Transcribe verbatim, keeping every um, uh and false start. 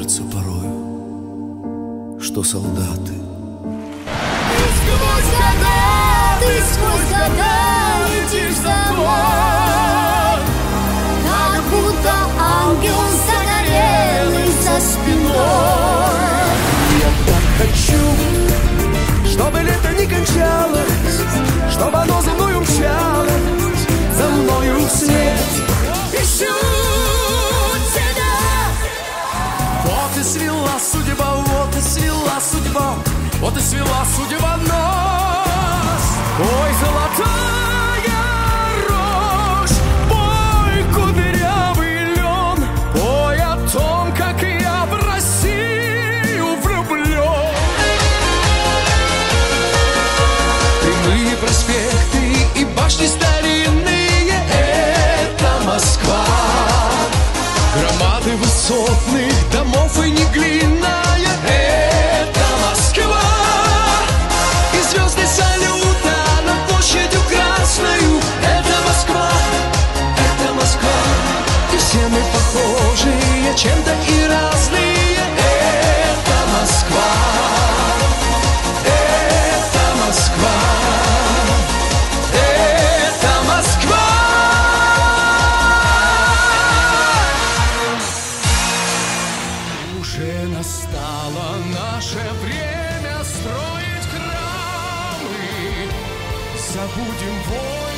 кажется порою, что солдаты. Ты сквозь года, ты сквозь года летишь домой, как будто ангел загорелый за спиной. Я так хочу, чтобы лето не кончалось, чтобы оно за мною мчалось, за мною вслед. Ищу тебя. Вот и свела судьба, вот и свела судьба, вот и свела судьба нас. Ой, золотая рожь, пой, кудрявый лен, пой о том, как я в Россию влюблен. Прямые проспекты и башни старинные — это Москва. Громады высотных домов и не глиняя — это Москва. И звезды салюта над площадью Красною — это Москва, это Москва. И все мы похожие чем-то и разные — это Москва, это Москва, это Москва. Уже настало наше время строить храмы, забудем войны.